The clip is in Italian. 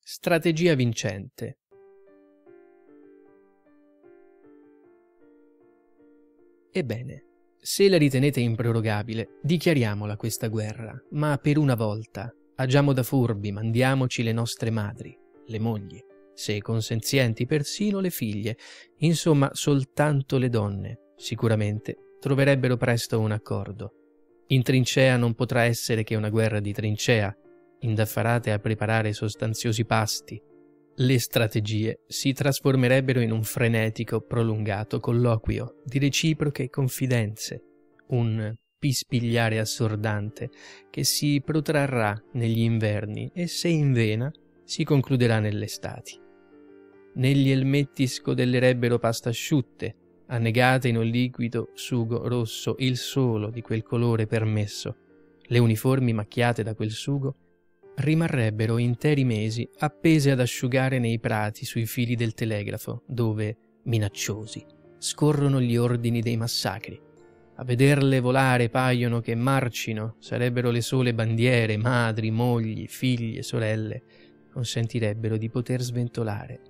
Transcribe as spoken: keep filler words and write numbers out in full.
Strategia vincente. Ebbene, se la ritenete improrogabile, dichiariamola questa guerra, ma per una volta, agiamo da furbi, mandiamoci le nostre madri, le mogli, se consenzienti persino le figlie, insomma soltanto le donne, sicuramente troverebbero presto un accordo. In trincea non potrà essere che una guerra di trincea, indaffarate a preparare sostanziosi pasti. Le strategie si trasformerebbero in un frenetico, prolungato colloquio di reciproche confidenze, un pispigliare assordante che si protrarrà negli inverni e, se in vena, si concluderà nell'estati. Negli elmetti scodellerebbero pasta asciutte, annegate in un liquido sugo rosso, il solo di quel colore permesso. Le uniformi macchiate da quel sugo rimarrebbero interi mesi appese ad asciugare nei prati sui fili del telegrafo, dove, minacciosi, scorrono gli ordini dei massacri. A vederle volare paiono che marcino, sarebbero le sole bandiere, madri, mogli, figlie, sorelle, consentirebbero di poter sventolare